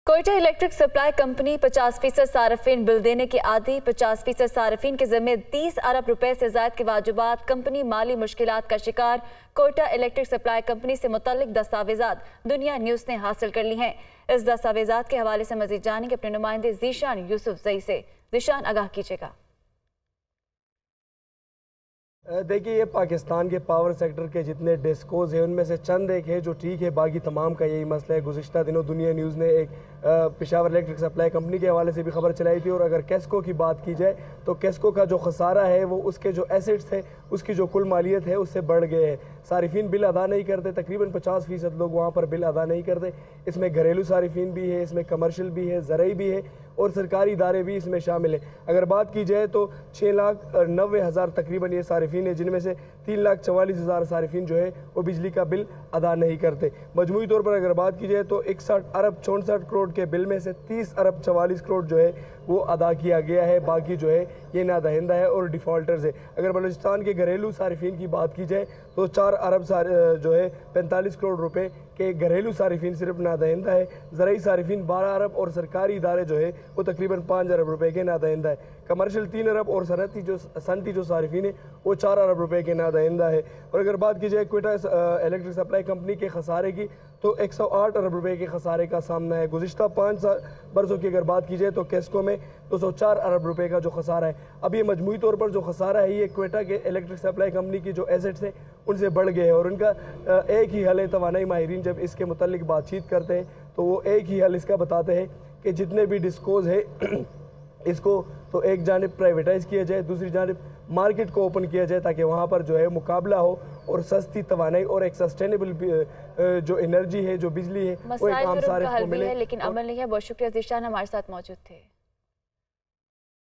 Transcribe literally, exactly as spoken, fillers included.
Quetta electric supply company पचास फीसद सार्फिन bill देने के आदि। पचास फीसद सार्फिन के ज़िम्मे तीस अरब रुपए से ज़ायद के वाजिबात। कंपनी माली मुश्किलात का शिकार। कोयटा इलेक्ट्रिक सप्लाई कंपनी से मुतल्लिक दस्तावेजात दुनिया न्यूज़ ने हासिल कर ली हैं। इस दस्तावेजात के हवाले से मजीद जानेंगे अपने नुमाइंदे ज़ीशान यूसुफ ज़ई से। ज़ीशान, आगाह कीजिएगा। देखिए, ये पाकिस्तान के पावर सेक्टर के जितने डिस्कोज हैं उनमें से चंद एक है जो ठीक है, बाकी तमाम का यही मसला है। गुज़िश्ता दिनों दुनिया न्यूज़ ने एक पेशावर इलेक्ट्रिक सप्लाई कंपनी के हवाले से भी खबर चलाई थी। और अगर केस्को की बात की जाए तो केस्को का जो खसारा है वो उसके जो एसेट्स है उसकी जो कुल मालियत है उससे बढ़ गए हैं। सारिफिन बिल अदा नहीं करते, तकरीबन पचास फ़ीसद लोग वहाँ पर बिल अदा नहीं करते। इसमें घरेलू सारिफिन भी है, इसमें कमर्शियल भी है, ज़रई भी है और सरकारी इदारे भी इसमें शामिल हैं। अगर बात की जाए तो छः लाख नब्बे हज़ार तकरीबन ये सारिफिन है, जिनमें से तीन लाख चवालीस हज़ार सारिफिन जो है वो बिजली का बिल अदा नहीं करते। मजमूई तौर पर अगर बात की जाए तो इकसठ अरब चौंसठ करोड़ के बिल में से तीस अरब चवालीस करोड़ जो है वो अदा किया गया है, बाकी जो है ये नादहिंदा है और डिफ़ॉल्टर्स है। अगर बलूचिस्तान के घरेलू सारिफिन की बात की जाए तो चार अरब जो है पैंतालीस करोड़ रुपए के घरेलू सारिफिन सिर्फ नादहिंदा है। ज़रई सारिफिन बारह अरब और सरकारी इदारे जो है वो तकरीबन पाँच अरब रुपए के नादहिंदा है। कमर्शियल तीन अरब और सनती जो सनती जो सारिफिन है वो चार अरब रुपए के नादहिंदा है। और अगर बात की जाए कोयटा इलेक्ट्रिक सप्लाई कंपनी के खसारे की तो एक सौ आठ अरब रुपए के खसारे का सामना है। गुज़िश्ता पाँच बरसों की अगर बात की जाए तो केस्को में दो सौ चार अरब रुपए का जो खसारा है। अब ये मजमूई तौर पर जो खसारा है ये कोयटा के इलेक्ट्रिक सप्लाई कंपनी की जो एसेट्स हैं उनसे बढ़ गए हैं। और उनका एक ही हल है, तवानाई माहिरीन जब इसके मुतालिक बातचीत करते हैं तो वो एक ही हल इसका बताते हैं कि जितने भी डिस्कोज है इसको तो एक जानिब प्राइवेटाइज़ किया जाए, दूसरी जानिब मार्केट को ओपन किया जाए ताकि वहाँ पर जो है मुकाबला हो और सस्ती तवानाई और एक सस्टेनेबल जो एनर्जी है, जो बिजली है वो एक आम सारे को मिले। लेकिन अमल नहीं है। बहुत शुक्रिया ज़ीशान, हमारे साथ मौजूद थे।